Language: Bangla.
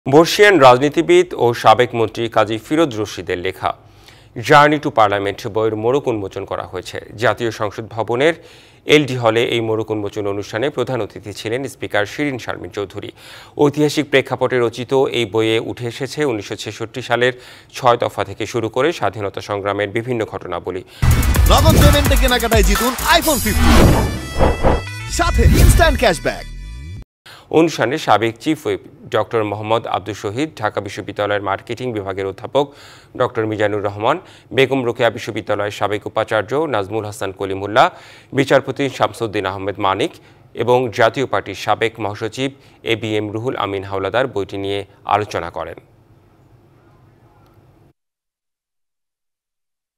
বর্ষিয়ান রাজনীতিবিদ ও সাবেক মন্ত্রী কাজী ফিরোজ রশিদের লেখা জার্নি টু পার্লামেন্ট বইয়ের মোড়ক উন্মোচন করা হয়েছে। জাতীয় সংসদ ভবনের এলডি হলে এই মোড়ক উন্মোচন অনুষ্ঠানে প্রধান অতিথি ছিলেন স্পিকার শিরিন শারমিন চৌধুরী। ঐতিহাসিক প্রেক্ষাপটে রচিত এই বইয়ে উঠে এসেছে ১৯৬৬ সালের ৬ দফা থেকে শুরু করে স্বাধীনতা সংগ্রামের বিভিন্ন ঘটনাবলী। নগদ পেমেন্টে কেনাকাটায় জিতুন আইফোন 15 সাথে ইনস্ট্যান্ট ক্যাশব্যাক। অনুষ্ঠানে সাবেক chief whip doctor Mohammad Abdul Shahid, Dhaka বিশ্ববিদ্যালয়ের মার্কেটিং বিভাগের অধ্যাপক ডক্টর মিজানুর রহমান, বেগম রোকেয়া বিশ্ববিদ্যালয়ের সাবেক উপাচার্য নাজমুল হাসান কলিমুল্লাহ, বিচারপতি শামসুদ্দিন আহমেদ মানিক এবং জাতীয় পার্টির সাবেক মহাসচিব এবিএম রুহুল আমিন হাওলাদার বইটি নিয়ে আলোচনা করেন।